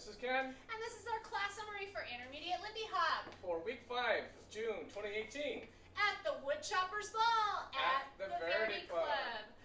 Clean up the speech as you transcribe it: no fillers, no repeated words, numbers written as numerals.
this is Ken. And this is our class summary for Intermediate Lindy Hop. For week 5, June 2018. At the Woodchoppers Ball At the Verity Club.